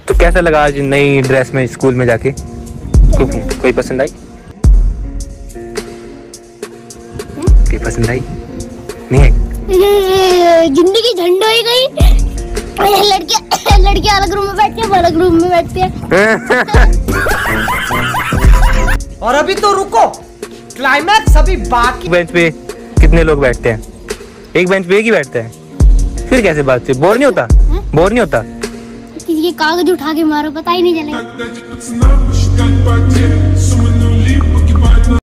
तो कैसा लगा आज नई ड्रेस में स्कूल में जाके? कोई पसंद आई? कोई पसंद आई? नहीं है? जिंदगी झंड हो गई। लड़के अलग रूम में बैठते हैं, अलग रूम में बैठते हैं। और अभी तो रुको, क्लाइमैक्स अभी बाकी। बेंच पे कितने लोग बैठते हैं? एक बेंच पे एक ही बैठते हैं, फिर कैसे बात? बोर नहीं होता? बोर नहीं होता? किसी के कागज उठा के मारो, पता ही नहीं चलेगा।